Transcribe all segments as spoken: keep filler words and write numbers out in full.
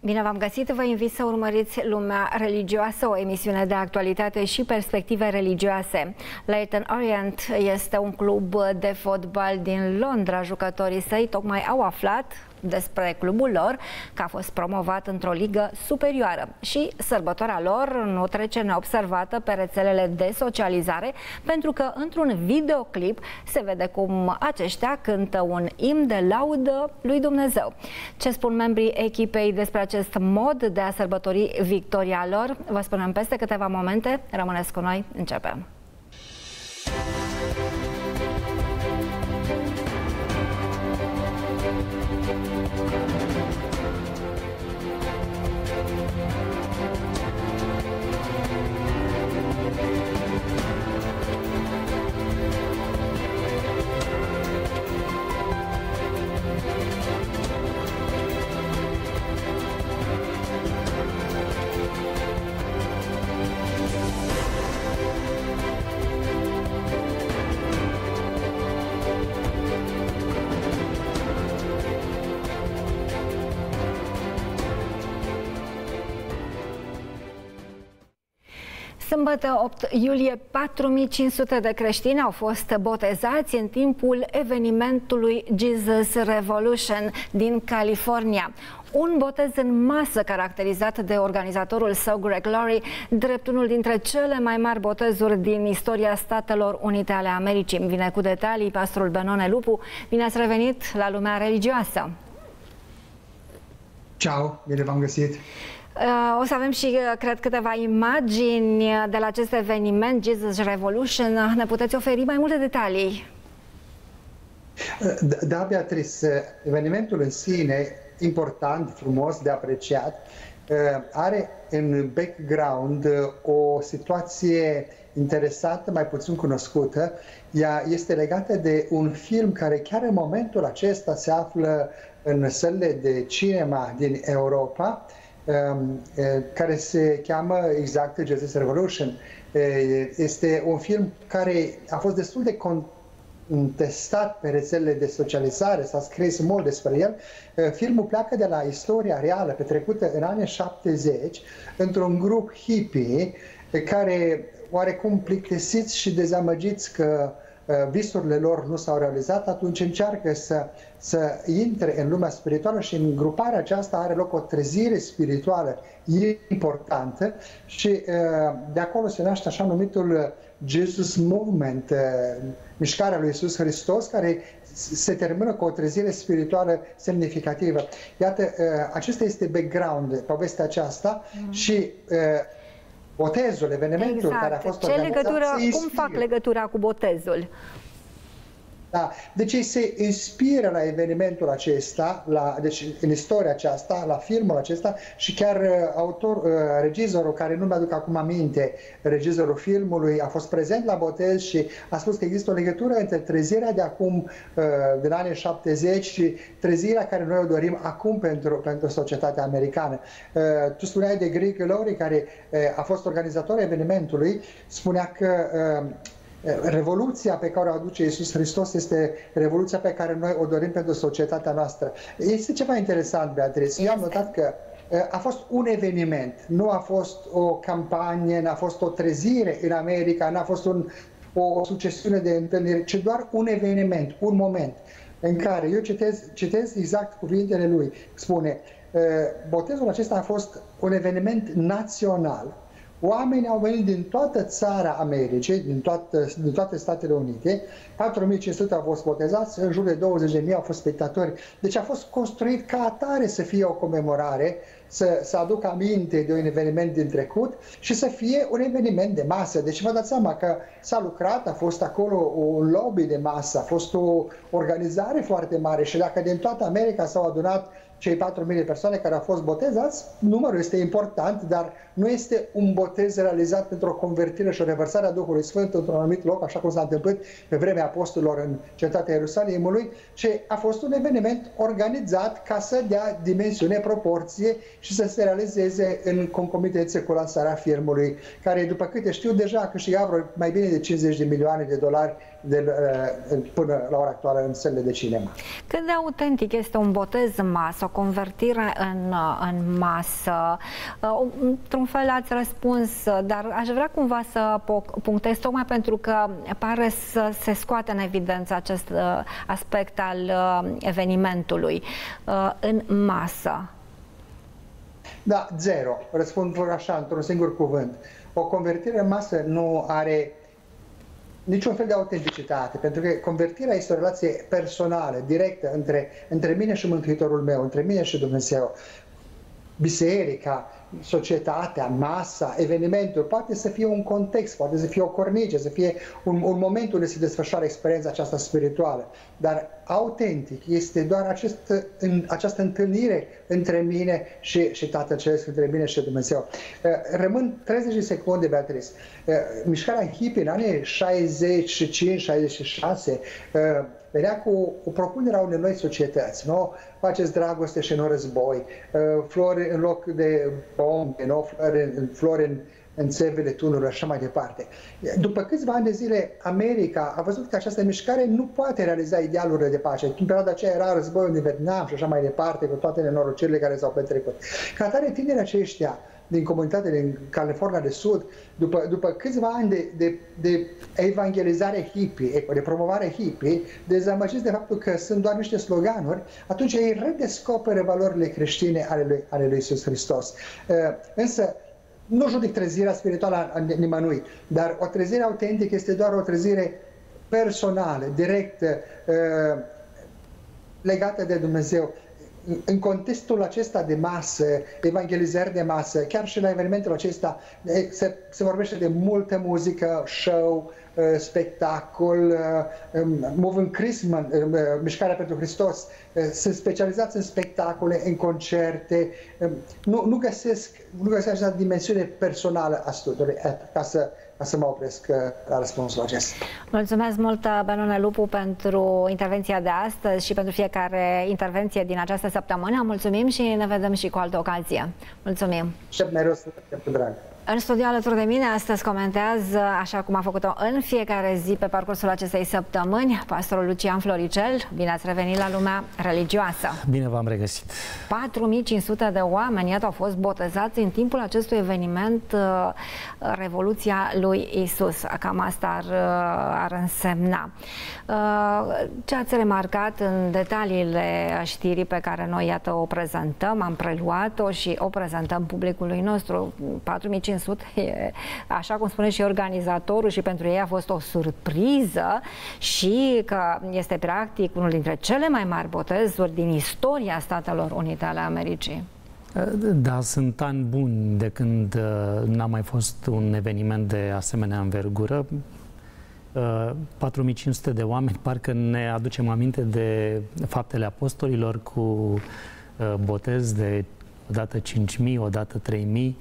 Bine v-am găsit, vă invit să urmăriți Lumea Religioasă, o emisiune de actualitate și perspective religioase. Leyton Orient este un club de fotbal din Londra. Jucătorii săi tocmai au aflat despre clubul lor că a fost promovat într-o ligă superioară și sărbătoarea lor nu trece neobservată pe rețelele de socializare, pentru că într-un videoclip se vede cum aceștia cântă un imn de laudă lui Dumnezeu. Ce spun membrii echipei despre acest mod de a sărbători victoria lor? Vă spunem peste câteva momente. Rămâneți cu noi, începem! Sâmbătă, opt iulie, patru mii cinci sute de creștini au fost botezați în timpul evenimentului Jesus Revolution din California. Un botez în masă caracterizat de organizatorul său, Greg Laurie, drept unul dintre cele mai mari botezuri din istoria Statelor Unite ale Americii. Vine cu detalii pastorul Benone Lupu. Bine ați revenit la Lumea Religioasă! Ciao, bine v-am găsit! O să avem și, cred, câteva imagini de la acest eveniment, Jesus Revolution. Ne puteți oferi mai multe detalii? Da, Beatrice, evenimentul în sine, important, frumos, de apreciat, are în background o situație interesantă, mai puțin cunoscută. Ea este legată de un film care chiar în momentul acesta se află în sălile de cinema din Europa, care se cheamă exact Jesus Revolution. Este un film care a fost destul de contestat pe rețelele de socializare, s-a scris mult despre el. Filmul pleacă de la istoria reală petrecută în anii șaptezeci într-un grup hippie care, oarecum plictisiți și dezamăgiți că visurile lor nu s-au realizat, atunci încearcă să, să intre în lumea spirituală și în gruparea aceasta are loc o trezire spirituală importantă și de acolo se naște așa numitul Jesus Movement, mișcarea lui Iisus Hristos, care se termină cu o trezire spirituală semnificativă. Iată, acesta este background, povestea aceasta mm. și botezul, evenimentul exact. care a fost Ce organizat, legătură, cum fac legătura cu botezul? Da. Deci ei se inspiră la evenimentul acesta, la, deci în istoria aceasta, la filmul acesta și chiar uh, autor, uh, regizorul, care nu mi-aduc acum aminte, regizorul filmului, a fost prezent la botez și a spus că există o legătură între trezirea de acum, uh, din anii șaptezeci și trezirea care noi o dorim acum pentru, pentru societatea americană. Uh, tu spuneai de Greg Laurie, care uh, a fost organizatorul evenimentului, spunea că uh, revoluția pe care o aduce Iisus Hristos este revoluția pe care noi o dorim pentru societatea noastră. Este ceva interesant, Beatrice. Eu am notat că a fost un eveniment, nu a fost o campanie, n-a fost o trezire în America, n-a fost un, o succesiune de întâlniri, ci doar un eveniment, un moment în care eu citez, citez exact cuvintele lui. Spune, botezul acesta a fost un eveniment național. Oamenii au venit din toată țara Americii, din, toată, din toate Statele Unite, patru mii cinci sute au fost botezați, în jur de douăzeci de mii au fost spectatori. Deci a fost construit ca atare să fie o comemorare, să, să aducă aminte de un eveniment din trecut și să fie un eveniment de masă. Deci vă dați seama că s-a lucrat, a fost acolo un lobby de masă, a fost o organizare foarte mare și dacă din toată America s-au adunat cei patru mii de persoane care au fost botezați, numărul este important, dar nu este un botez realizat pentru o convertire și o revărsare a Duhului Sfânt într-un anumit loc, așa cum s-a întâmplat pe vremea apostolilor în cetatea Ierusalimului, ci a fost un eveniment organizat ca să dea dimensiune, proporție și să se realizeze în concomitență cu lansarea filmului, care, după câte știu, deja a câștigat vreo mai bine de cincizeci de milioane de dolari de, până la ora actuală în sălile de cinema. Cât de autentic este un botez în masă, o convertire în, în masă? Într-un fel ați răspuns, dar aș vrea cumva să punctez, tocmai pentru că pare să se scoate în evidență acest aspect al evenimentului în masă. Da, zero. Răspund așa, într-un singur cuvânt. O convertire în masă nu are niciun fel de autenticitate, pentru că convertirea este o relație personală, directă, între, între mine și Mântuitorul meu, între mine și Dumnezeu. Biserica, societatea, masa, evenimentul, poate să fie un context, poate să fie o cornice, să fie un, un moment unde se desfășoară experiența aceasta spirituală. Dar autentic este doar acest, în, această întâlnire între mine și, și Tatăl Ceresc, între mine și Dumnezeu. Rămân treizeci de secunde, Beatrice. Mișcarea hippie în anii șaizeci și cinci șaizeci și șase venea cu o propunere a unei noi societăți, nu? Faceți dragoste și nu război, flori în loc de bombe, nu? Flori, flori în, în țevele tunelor, așa mai departe. După câțiva ani de zile, America a văzut că această mișcare nu poate realiza idealurile de pace. În perioada aceea era războiul din Vietnam și așa mai departe, cu toate nenorocirile care s-au petrecut. Ca atare, tinerii aceștia din comunitatea din California de Sud, după, după câțiva ani de, de, de evangelizare hippie, de promovare hippie, dezamăgiți de faptul că sunt doar niște sloganuri, atunci ei redescoperă valorile creștine ale lui, ale lui Iisus Hristos. Însă, nu judec trezirea spirituală a nimănui, dar o trezire autentică este doar o trezire personală, directă, legată de Dumnezeu. În contextul acesta de masă, evangelizări de masă, chiar și la evenimentul acesta se, se vorbește de multă muzică, show, spectacol, Moving Christmas, Mișcarea pentru Hristos, sunt specializați în spectacole, în concerte, nu, nu, găsesc, nu găsesc această dimensiune personală a studiului, ca să, ca să mă opresc la răspunsul acesta. Mulțumesc mult, Benone Lupu, pentru intervenția de astăzi și pentru fiecare intervenție din această săptămână. Mulțumim și ne vedem și cu altă ocazie. Mulțumim! Și mereu să cu drag! În studio alături de mine astăzi comentează, așa cum a făcut-o în fiecare zi pe parcursul acestei săptămâni, pastorul Lucian Floricel. Bine ați revenit la lumea religioasă! Bine v-am regăsit! patru mii cinci sute de oameni, iată, au fost botezați în timpul acestui eveniment, Revoluția lui Isus. Cam asta ar, ar însemna. Ce ați remarcat în detaliile știrii pe care noi, iată, o prezentăm, am preluat-o și o prezentăm publicului nostru. patru mii cinci sute, așa cum spune și organizatorul, și pentru ei a fost o surpriză și că este practic unul dintre cele mai mari botezuri din istoria Statelor Unite ale Americii. Da, sunt ani buni de când n-a mai fost un eveniment de asemenea învergură. patru mii cinci sute de oameni, parcă ne aducem aminte de Faptele Apostolilor cu botez de odată cinci mii, odată trei mii.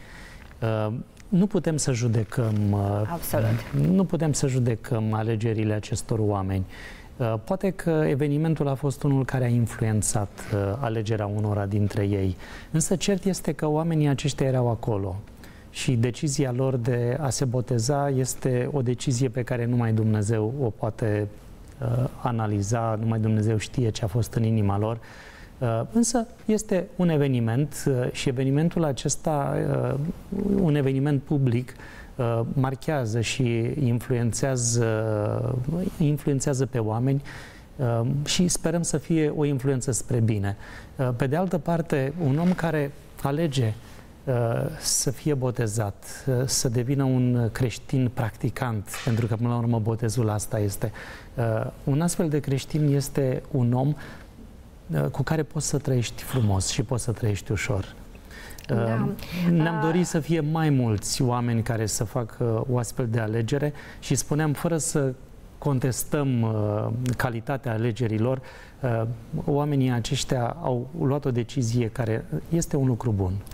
Nu putem să judecăm, Absolut. nu putem să judecăm alegerile acestor oameni. Poate că evenimentul a fost unul care a influențat alegerea unora dintre ei. Însă cert este că oamenii aceștia erau acolo și decizia lor de a se boteza este o decizie pe care numai Dumnezeu o poate analiza, numai Dumnezeu știe ce a fost în inima lor. Însă este un eveniment și evenimentul acesta, un eveniment public, marchează și influențează, influențează pe oameni și sperăm să fie o influență spre bine. Pe de altă parte, un om care alege să fie botezat, să devină un creștin practicant, pentru că până la urmă botezul asta este, un astfel de creștin este un om cu care poți să trăiești frumos și poți să trăiești ușor. Da. Ne-am dorit să fie mai mulți oameni care să facă o astfel de alegere și spuneam, fără să contestăm calitatea alegerilor, oamenii aceștia au luat o decizie care este un lucru bun.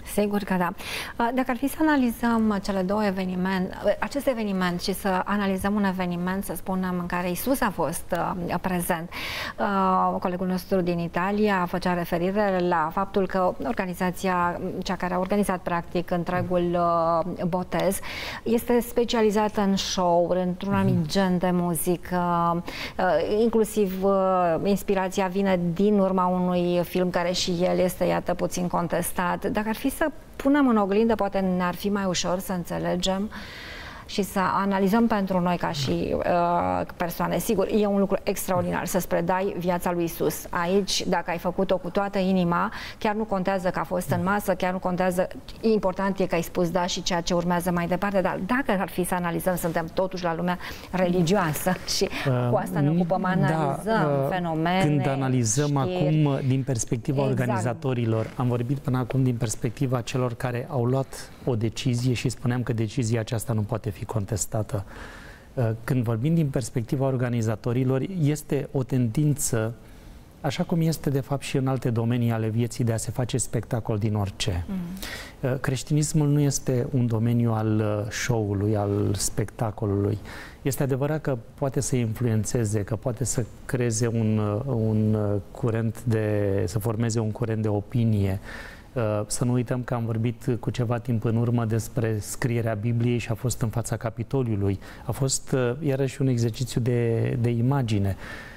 Sigur că da. Dacă ar fi să analizăm cele două evenimente, acest eveniment și să analizăm un eveniment, să spunem, în care Isus a fost uh, prezent. Uh, colegul nostru din Italia făcea referire la faptul că organizația, cea care a organizat practic întregul uh, botez, este specializată în show-uri, într-un anumit gen de muzică, uh, inclusiv uh, inspirația vine din urma unui film care și el este, iată, puțin contestat. Dacă ar fi să punem în oglindă, poate ne-ar fi mai ușor să înțelegem și să analizăm pentru noi ca și uh, persoane. Sigur, e un lucru extraordinar să-ți predai viața lui Isus. Aici, dacă ai făcut-o cu toată inima, chiar nu contează că a fost în masă, chiar nu contează, important e că ai spus da și ceea ce urmează mai departe, dar dacă ar fi să analizăm, suntem totuși la lumea religioasă și uh, cu asta ne ocupăm, analizăm da, uh, fenomene. Când analizăm știri. acum din perspectiva exact. organizatorilor, am vorbit până acum din perspectiva celor care au luat o decizie și spuneam că decizia aceasta nu poate fi contestată. Când vorbim din perspectiva organizatorilor, este o tendință, așa cum este de fapt și în alte domenii ale vieții, de a se face spectacol din orice. Mm. Creștinismul nu este un domeniu al show-ului, al spectacolului. Este adevărat că poate să influențeze, că poate să creeze un, un curent de, să formeze un curent de opinie. Să nu uităm că am vorbit cu ceva timp în urmă despre scrierea Bibliei și a fost în fața Capitoliului. A fost iarăși un exercițiu de, de imagine.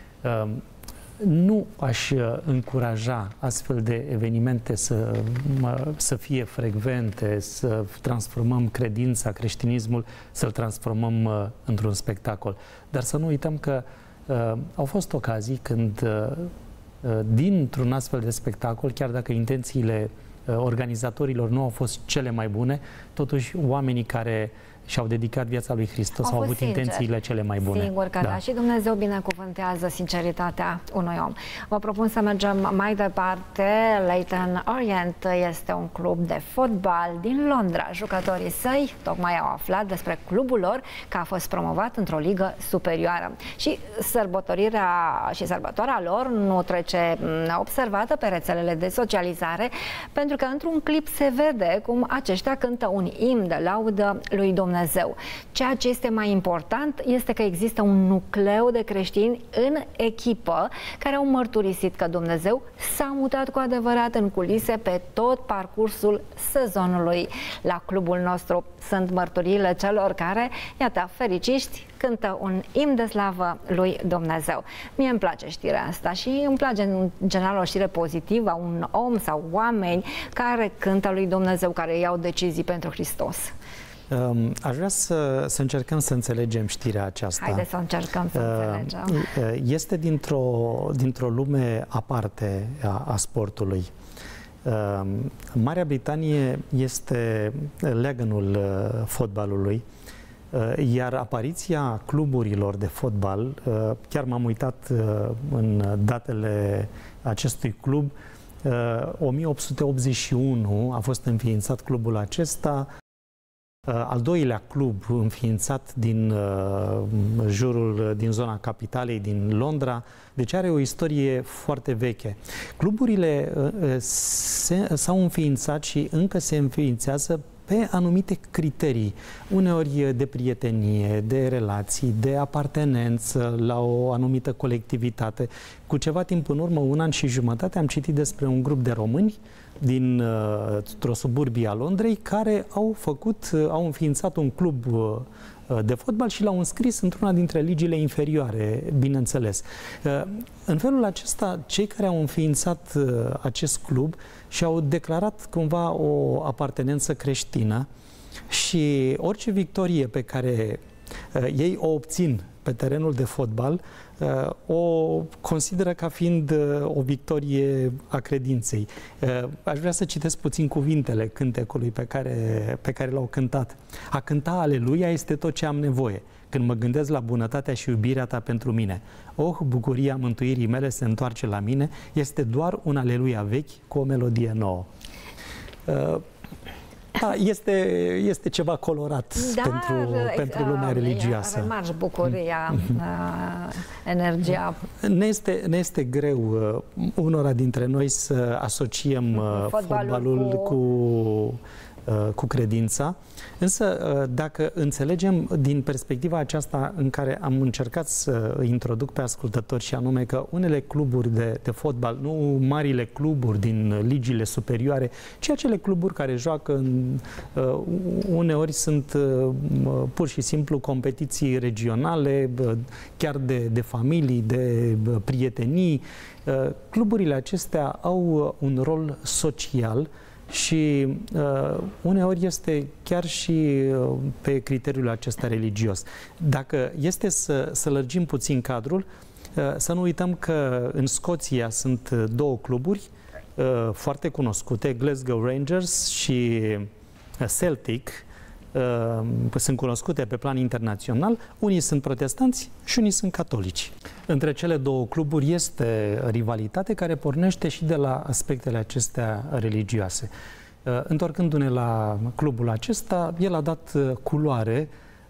Nu aș încuraja astfel de evenimente să, să fie frecvente, să transformăm credința, creștinismul, să-l transformăm într-un spectacol. Dar să nu uităm că au fost ocazii când dintr-un astfel de spectacol, chiar dacă intențiile organizatorilor nu au fost cele mai bune, totuși oamenii care și-au dedicat viața lui Hristos au, au avut sinceri. intențiile cele mai bune. Sigur că da. da. Și Dumnezeu binecuvântează sinceritatea unui om. Vă propun să mergem mai departe. Leyton Orient este un club de fotbal din Londra. Jucătorii săi tocmai au aflat despre clubul lor că a fost promovat într-o ligă superioară. Și sărbătorirea și sărbătoarea lor nu trece neobservată pe rețelele de socializare, pentru că într-un clip se vede cum aceștia cântă un imn de laudă lui Dumnezeu. Dumnezeu. Ceea ce este mai important este că există un nucleu de creștini în echipă care au mărturisit că Dumnezeu s-a mutat cu adevărat în culise pe tot parcursul sezonului. La clubul nostru sunt mărturiile celor care, iată, fericiști, cântă un imn de slavă lui Dumnezeu. Mie îmi place știrea asta și îmi place în general o știre pozitivă, un om sau oameni care cântă lui Dumnezeu, care iau decizii pentru Hristos. Aș vrea să, să încercăm să înțelegem știrea aceasta. Haideți să încercăm să înțelegem. Este dintr-o dintr-o lume aparte a, a sportului. Marea Britanie este leagănul fotbalului, iar apariția cluburilor de fotbal, chiar m-am uitat în datele acestui club, o mie opt sute optzeci și unu a fost înființat clubul acesta, al doilea club înființat din uh, jurul, din zona capitalei, din Londra, deci are o istorie foarte veche. Cluburile uh, s-au înființat și încă se înființează pe anumite criterii, uneori de prietenie, de relații, de apartenență la o anumită colectivitate. Cu ceva timp în urmă, un an și jumătate, am citit despre un grup de români dintr-o suburbie a Londrei care au făcut, au înființat un club de fotbal și l-au înscris într-una dintre ligile inferioare, bineînțeles. În felul acesta, cei care au înființat acest club și-au declarat cumva o apartenență creștină și orice victorie pe care ei o obțin pe terenul de fotbal, o consideră ca fiind o victorie a credinței. Aș vrea să citesc puțin cuvintele cântecului pe care, pe care l-au cântat. A cânta Aleluia este tot ce am nevoie, când mă gândesc la bunătatea și iubirea ta pentru mine. Oh, bucuria mântuirii mele se întoarce la mine, este doar un Aleluia vechi cu o melodie nouă. A, este, este ceva colorat Dar, pentru, pentru lumea religioasă. Remarci bucuria, mm-hmm. energia. Ne este, ne este greu unora dintre noi să asociem fotbalul, fotbalul cu... cu cu credința, însă dacă înțelegem din perspectiva aceasta în care am încercat să îi introduc pe ascultători, și anume că unele cluburi de, de fotbal, nu marile cluburi din ligile superioare, ci acele cluburi care joacă în, uneori sunt pur și simplu competiții regionale, chiar de, de familii, de prietenii, cluburile acestea au un rol social și uh, uneori este chiar și uh, pe criteriul acesta religios. Dacă este să, să lărgim puțin cadrul, uh, să nu uităm că în Scoția sunt două cluburi uh, foarte cunoscute, Glasgow Rangers și Celtic, uh, sunt cunoscute pe plan internațional. Unii sunt protestanți și unii sunt catolici. Între cele două cluburi este rivalitate care pornește și de la aspectele acestea religioase. Întorcându-ne la clubul acesta, el a dat culoare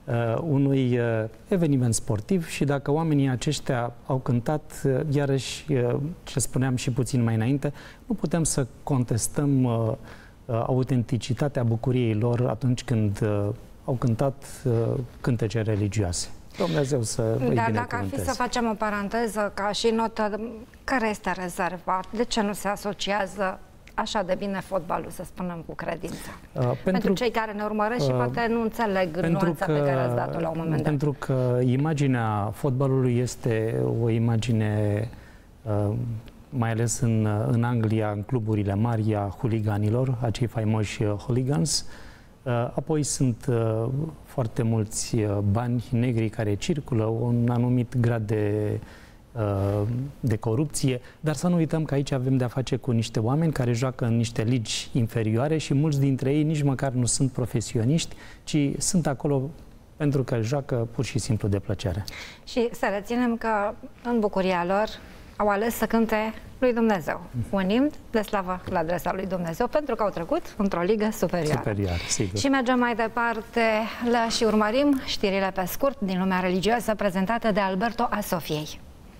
unui eveniment sportiv și dacă oamenii aceștia au cântat, iarăși, ce spuneam și puțin mai înainte, nu putem să contestăm autenticitatea bucuriei lor atunci când au cântat cântece religioase. Dumnezeu să îi binecuvânteze. Dar dacă ar fi să facem o paranteză ca și notă, care este rezervat? De ce nu se asociază așa de bine fotbalul, să spunem, cu credința? Uh, pentru, pentru cei care ne urmăresc uh, și poate nu înțeleg nuanța pe care ați dat-o la un moment dat. Pentru că imaginea fotbalului este o imagine, uh, mai ales în, în Anglia, în cluburile mari, a huliganilor, acei faimoși hooligans. Apoi sunt uh, foarte mulți uh, bani negri care circulă, un anumit grad de, uh, de corupție, dar să nu uităm că aici avem de-a face cu niște oameni care joacă în niște ligi inferioare și mulți dintre ei nici măcar nu sunt profesioniști, ci sunt acolo pentru că joacă pur și simplu de plăcere. Și să reținem că în bucuria lor au ales să cânte lui Dumnezeu. Un imn de slavă la adresa lui Dumnezeu, pentru că au trecut într-o ligă superioară. Superior, sigur. Și mergem mai departe la și urmărim știrile pe scurt din lumea religioasă prezentate de Alberto Asofiei.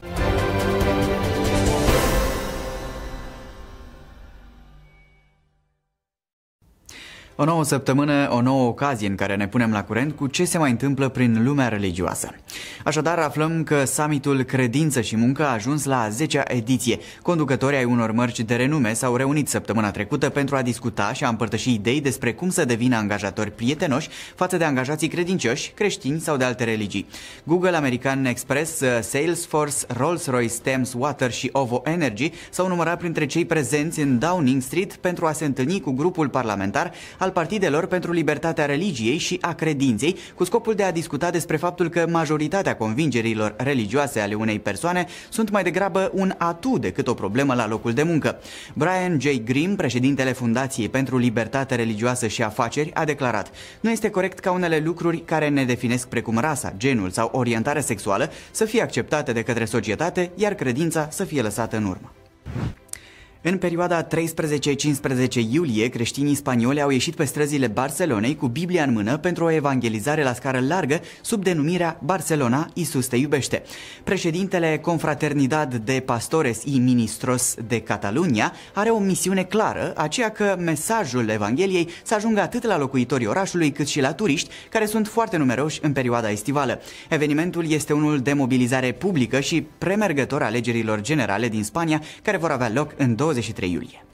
O nouă săptămână, o nouă ocazie în care ne punem la curent cu ce se mai întâmplă prin lumea religioasă. Așadar, aflăm că summitul Credință și Muncă a ajuns la a zecea ediție. Conducătorii ai unor mărci de renume s-au reunit săptămâna trecută pentru a discuta și a împărtăși idei despre cum să devină angajatori prietenoși față de angajații credincioși, creștini sau de alte religii. Google, American Express, Salesforce, Rolls-Royce, Thames Water și Ovo Energy s-au numărat printre cei prezenți în Downing Street pentru a se întâlni cu grupul parlamentar al partidelor pentru libertatea religiei și a credinței, cu scopul de a discuta despre faptul că majoritatea convingerilor religioase ale unei persoane sunt mai degrabă un atu decât o problemă la locul de muncă. Brian J. Grimm, președintele Fundației pentru Libertate Religioasă și Afaceri, a declarat: "Nu este corect ca unele lucruri care ne definesc precum rasa, genul sau orientarea sexuală să fie acceptate de către societate, iar credința să fie lăsată în urmă." În perioada treisprezece cincisprezece iulie, creștinii spanioli au ieșit pe străzile Barcelonei cu Biblia în mână pentru o evangelizare la scară largă sub denumirea Barcelona, Iisus te iubește. Președintele Confraternidad de Pastores y Ministros de Catalunya are o misiune clară, aceea că mesajul Evangheliei să ajungă atât la locuitorii orașului cât și la turiști, care sunt foarte numeroși în perioada estivală. Evenimentul este unul de mobilizare publică și premergător alegerilor generale din Spania, care vor avea loc în douăzeci și trei iulie.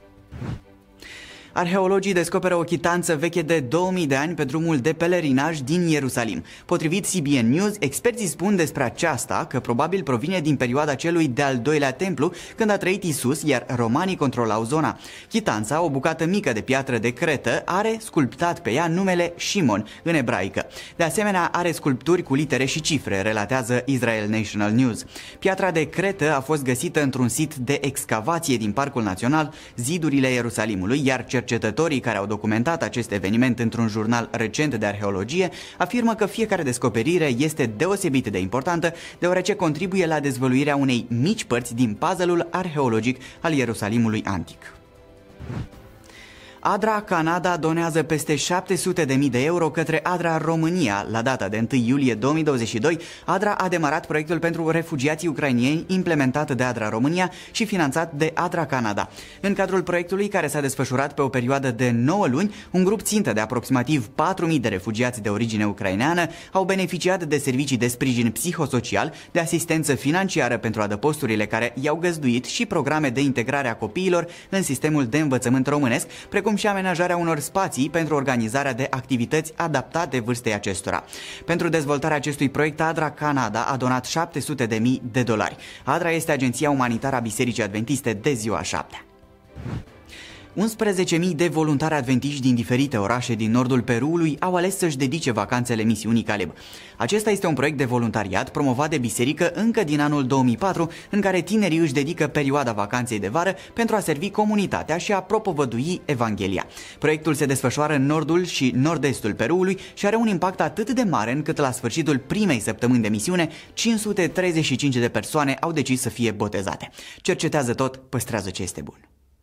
Arheologii descoperă o chitanță veche de două mii de ani pe drumul de pelerinaj din Ierusalim. Potrivit C B N News, experții spun despre aceasta că probabil provine din perioada celui de-al doilea templu, când a trăit Isus, iar romanii controlau zona. Chitanța, o bucată mică de piatră de cretă, are sculptat pe ea numele Shimon în ebraică. De asemenea, are sculpturi cu litere și cifre, relatează Israel National News. Piatra de cretă a fost găsită într-un sit de excavație din Parcul Național, zidurile Ierusalimului, iar cercetătorii care au documentat acest eveniment într-un jurnal recent de arheologie afirmă că fiecare descoperire este deosebit de importantă, deoarece contribuie la dezvăluirea unei mici părți din puzzle-ul arheologic al Ierusalimului antic. ADRA Canada donează peste șapte sute de mii de euro către ADRA România. La data de întâi iulie două mii douăzeci și doi, ADRA a demarat proiectul pentru refugiații ucrainieni implementat de ADRA România și finanțat de ADRA Canada. În cadrul proiectului, care s-a desfășurat pe o perioadă de nouă luni, un grup țintă de aproximativ patru mii de refugiați de origine ucraineană au beneficiat de servicii de sprijin psihosocial, de asistență financiară pentru adăposturile care i-au găzduit și programe de integrare a copiilor în sistemul de învățământ românesc, precum cum și amenajarea unor spații pentru organizarea de activități adaptate vârstei acestora. Pentru dezvoltarea acestui proiect, ADRA Canada a donat șapte sute de mii de dolari. ADRA este agenția umanitară a Bisericii Adventiste de Ziua șaptea. unsprezece mii de voluntari adventiști din diferite orașe din nordul Peruului au ales să-și dedice vacanțele misiunii Caleb. Acesta este un proiect de voluntariat promovat de biserică încă din anul două mii patru, în care tinerii își dedică perioada vacanței de vară pentru a servi comunitatea și a propovădui Evanghelia. Proiectul se desfășoară în nordul și nord-estul Peruului și are un impact atât de mare încât la sfârșitul primei săptămâni de misiune, cinci sute treizeci și cinci de persoane au decis să fie botezate. Cercetează tot, păstrează ce este bun.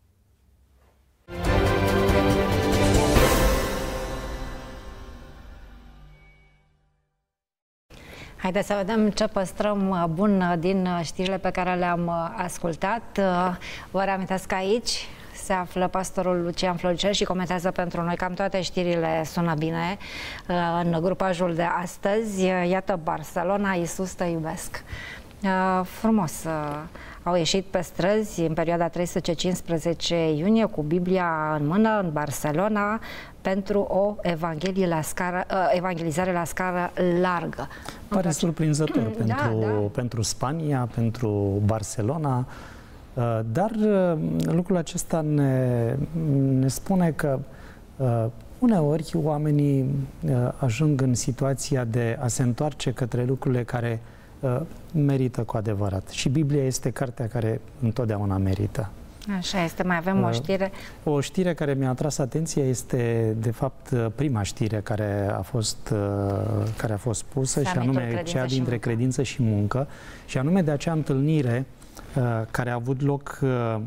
Haideți să vedem ce păstrăm bun din știrile pe care le-am ascultat. Vă reamintesc că aici se află pastorul Lucian Floricel și comentează pentru noi cam toate știrile. Sună bine în grupajul de astăzi. Iată, Barcelona, Iisus te iubesc. Frumos. Au ieșit pe străzi în perioada treisprezece cincisprezece iunie cu Biblia în mână în Barcelona pentru o evanghelie la scară, evangelizare la scară largă. Pare surprinzător da, pentru, da. pentru Spania, pentru Barcelona, dar lucrul acesta ne, ne spune că uneori oamenii ajung în situația de a se întoarce către lucrurile care merită cu adevărat. Și Biblia este cartea care întotdeauna merită. Așa este, mai avem o știre. O știre care mi-a atras atenția este, de fapt, prima știre care a fost, care a fost pusă, și anume cea dintre credință și muncă, și anume de acea întâlnire care a avut loc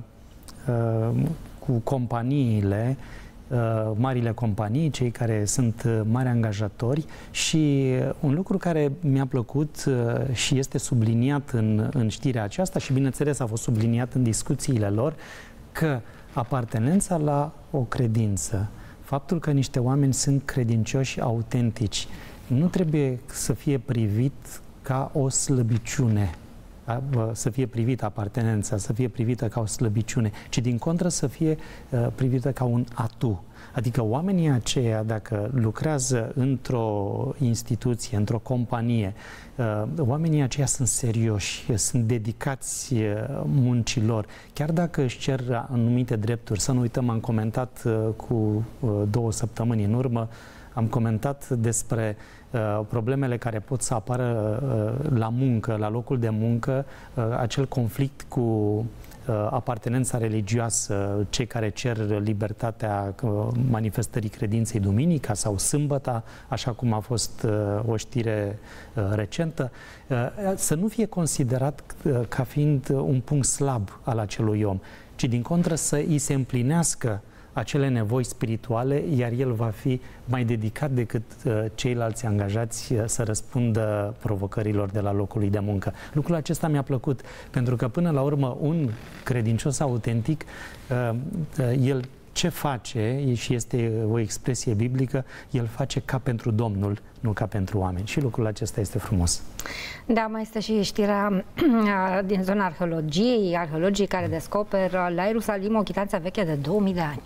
cu companiile, marile companii, cei care sunt mari angajatori, și un lucru care mi-a plăcut și este subliniat în, în știrea aceasta și bineînțeles a fost subliniat în discuțiile lor, că apartenența la o credință, faptul că niște oameni sunt credincioși autentici, nu trebuie să fie privit ca o slăbiciune, să fie privită apartenența, să fie privită ca o slăbiciune, ci din contră să fie uh, privită ca un atu. Adică oamenii aceia, dacă lucrează într-o instituție, într-o companie, uh, oamenii aceia sunt serioși, sunt dedicați uh, muncilor, chiar dacă își cer anumite drepturi. Să nu uităm, am comentat uh, cu uh, două săptămâni în urmă, am comentat despre uh, problemele care pot să apară uh, la muncă, la locul de muncă, uh, acel conflict cu uh, apartenența religioasă, cei care cer libertatea uh, manifestării credinței duminica sau sâmbăta, așa cum a fost uh, o știre uh, recentă, uh, să nu fie considerat uh, ca fiind un punct slab al acelui om, ci din contră să îi se împlinească acele nevoi spirituale, iar el va fi mai dedicat decât uh, ceilalți angajați uh, să răspundă provocărilor de la locul lui de muncă. Lucrul acesta mi-a plăcut, pentru că până la urmă un credincios autentic, uh, uh, el ce face, și este o expresie biblică, el face ca pentru Domnul, nu ca pentru oameni. Și lucrul acesta este frumos. Da, mai este și știrea din zona arheologiei, arheologii care descoperă la Ierusalim o chitanță veche de două mii de ani.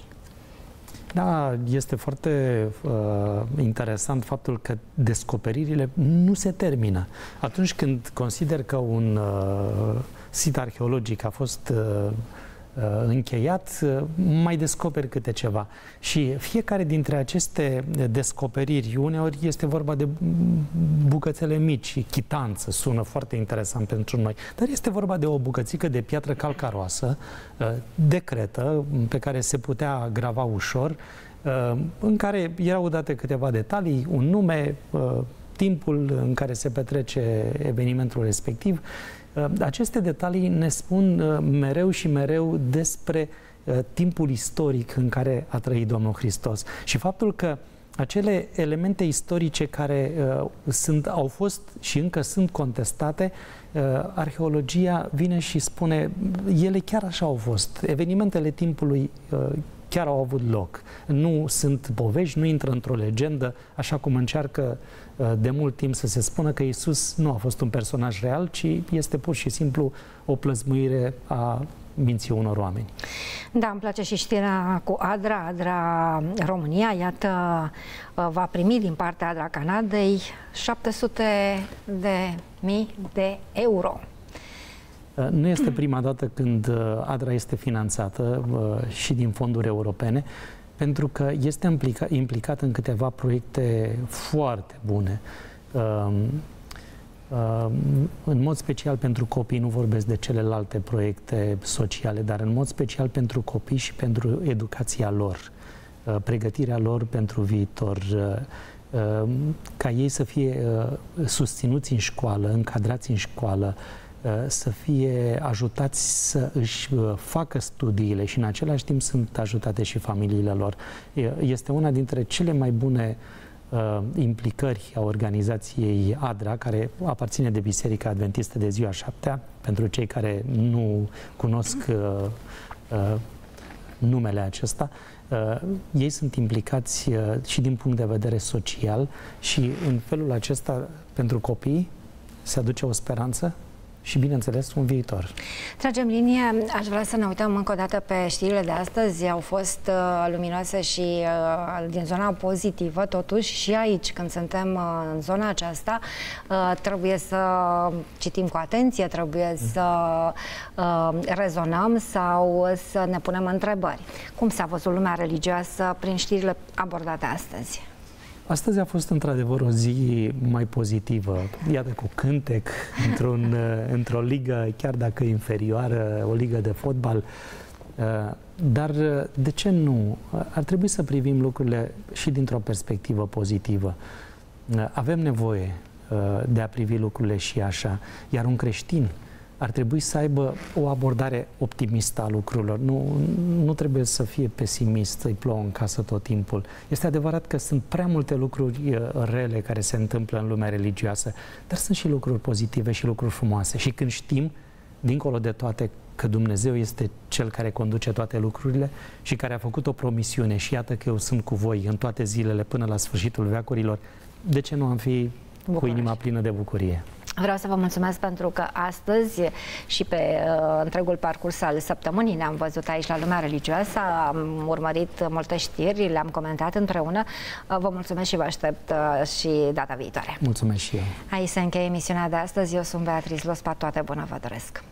Da, este foarte uh, interesant faptul că descoperirile nu se termină. Atunci când consider că un uh, sit arheologic a fost uh, încheiat, mai descoperi câte ceva. Și fiecare dintre aceste descoperiri, uneori este vorba de bucățele mici, chitanță, sună foarte interesant pentru noi, dar este vorba de o bucățică de piatră calcaroasă, de cretă, pe care se putea grava ușor, în care erau date câteva detalii, un nume, timpul în care se petrece evenimentul respectiv. Aceste detalii ne spun mereu și mereu despre timpul istoric în care a trăit Domnul Hristos. Și faptul că acele elemente istorice care uh, sunt, au fost și încă sunt contestate, uh, arheologia vine și spune, ele chiar așa au fost. Evenimentele timpului uh, chiar au avut loc. Nu sunt povești, nu intră într-o legendă, așa cum încearcă uh, de mult timp să se spună că Iisus nu a fost un personaj real, ci este pur și simplu o plăzmuire a minții unor oameni. Da, îmi place și știrea cu ADRA, ADRA România, iată, va primi din partea ADRA Canadei șapte sute de mii de euro. Nu este prima dată când ADRA este finanțată și din fonduri europene, pentru că este implicat, implicat în câteva proiecte foarte bune. În mod special pentru copii, nu vorbesc de celelalte proiecte sociale, dar în mod special pentru copii și pentru educația lor, pregătirea lor pentru viitor, ca ei să fie susținuți în școală, încadrați în școală, să fie ajutați să își facă studiile și în același timp sunt ajutate și familiile lor. Este una dintre cele mai bune implicări a organizației ADRA, care aparține de Biserica Adventistă de Ziua Șaptea, pentru cei care nu cunosc uh, uh, numele acesta. Uh, ei sunt implicați uh, și din punct de vedere social și în felul acesta pentru copii se aduce o speranță și, bineînțeles, un viitor. Tragem linie. Aș vrea să ne uităm încă o dată pe știrile de astăzi. Au fost uh, luminoase și uh, din zona pozitivă, totuși și aici, când suntem uh, în zona aceasta, uh, trebuie să citim cu atenție, trebuie să uh, rezonăm sau să ne punem întrebări. Cum s-a văzut lumea religioasă prin știrile abordate astăzi? Astăzi a fost într-adevăr o zi mai pozitivă, iată, cu cântec, într-un, într-o ligă, chiar dacă inferioară, o ligă de fotbal. Dar de ce nu? Ar trebui să privim lucrurile și dintr-o perspectivă pozitivă. Avem nevoie de a privi lucrurile și așa, iar un creștin ar trebui să aibă o abordare optimistă a lucrurilor. Nu, nu trebuie să fie pesimist, să-i plouă în casă tot timpul. Este adevărat că sunt prea multe lucruri rele care se întâmplă în lumea religioasă, dar sunt și lucruri pozitive și lucruri frumoase. Și când știm, dincolo de toate, că Dumnezeu este Cel care conduce toate lucrurile și care a făcut o promisiune și iată că eu sunt cu voi în toate zilele până la sfârșitul veacurilor, de ce nu am fi Bucuroși. Cu inima plină de bucurie? Vreau să vă mulțumesc pentru că astăzi și pe uh, întregul parcurs al săptămânii ne-am văzut aici la Lumea Religioasă, am urmărit multe știri, le-am comentat împreună. Uh, vă mulțumesc și vă aștept uh, și data viitoare. Mulțumesc și eu. Aici se încheie emisiunea de astăzi. Eu sunt Beatrice Lospa, toate bune vă doresc.